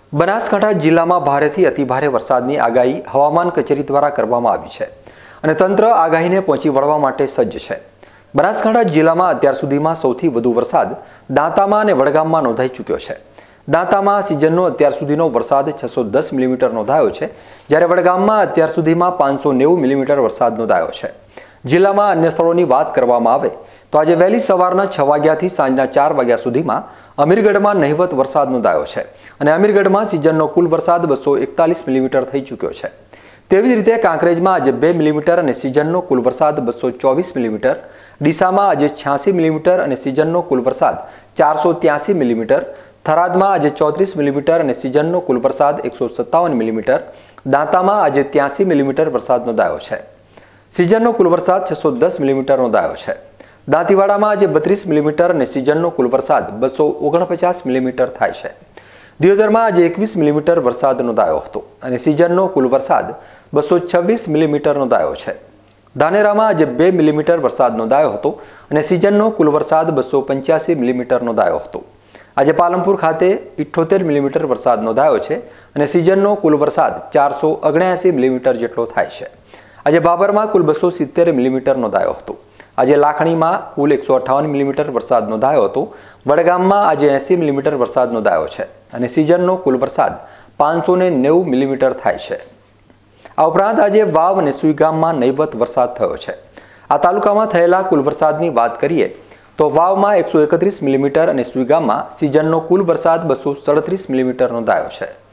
બનાસકાંઠા જિલ્લામાં ભારેથી અતિભારે વરસાદની આગાહી હવામાન કચેરી દ્વારા કરવામાં આવી છે અને તંત્ર આગાહીને પહોંચી વળવા માટે સજ્જ છે। બનાસકાંઠા જિલ્લામાં અત્યાર સુધીમાં સૌથી વધુ વરસાદ દાંતામાં અને વડગામમાં નોંધાઈ ચૂક્યો છે। દાંતામાં સિઝનનો અત્યાર સુધીનો વરસાદ 610 મિલીમીટર નોંધાયો છે, જ્યારે વડગામમાં અત્યાર સુધીમાં 590 મિલીમીટર વરસાદ નોંધાયો છે। જિલ્લામાં અન્ય સ્થળોની વાત કરવામાં આવે તો આજે વહેલી સવારના 6 વાગ્યાથી સાંજના 4 વાગ્યા સુધીમાં અમીરગઢમાં નહિવત વરસાદ નોંધાયો છે અને અમીરગઢમાં સિઝનનો કુલ વરસાદ 241 મિલીમીટર થઈ ચૂક્યો છે। તેવી જ રીતે કાંકરેજમાં આજે 2 મિલીમીટર અને સિઝનનો કુલ વરસાદ 224 મિલીમીટર, ડીસામાં આજે 86 મિલીમીટર અને સિઝનનો કુલ વરસાદ 483 મિલીમીટર, થરાદમાં આજે 34 મિલીમીટર અને સિઝનનો કુલ વરસાદ 157 મિલીમીટર, દાંતામાં આજે 83 મિલીમીટર વરસાદ નોંધાયો છે। સિઝનનો કુલ વરસાદ 610 મિલીમીટર નોંધાયો છે। દાંતીવાડામાં આજે 32 મિલીમીટર અને સિઝનનો કુલ વરસાદ 249 મિલીમીટર થાય છે। દિયોદરમાં આજે 21 મિલીમીટર વરસાદ નોંધાયો હતો અને સિઝનનો કુલ વરસાદ 226 મિલીમીટર નોંધાયો છે। ધાનેરામાં આજે 2 મિલીમીટર વરસાદ નોંધાયો હતો અને સિઝનનો કુલ વરસાદ 285 મિલીમીટર નોંધાયો હતો। આજે પાલનપુર ખાતે 78 મિલીમીટર વરસાદ નોંધાયો છે અને સિઝનનો કુલ વરસાદ 479 મિલીમીટર જેટલો થાય છે। આજે બાબરમાં કુલ 270 મિલીમીટર નોંધાયો હતો। આજે લાખણીમાં કુલ 158 મિલીમીટર વરસાદ નોંધાયો હતો। વડગામમાં આજે 80 મિલીમીટર વરસાદ નોંધાયો છે અને સિઝનનો કુલ વરસાદ 590 મિલીમીટર થાય છે। આ ઉપરાંત આજે વાવ અને સુઈગામમાં નહિવત વરસાદ થયો છે। આ તાલુકામાં થયેલા કુલ વરસાદની વાત કરીએ તો વાવમાં 131 મિલીમીટર અને સુઈગામમાં સિઝનનો કુલ વરસાદ 237 મિલીમીટર નોંધાયો છે।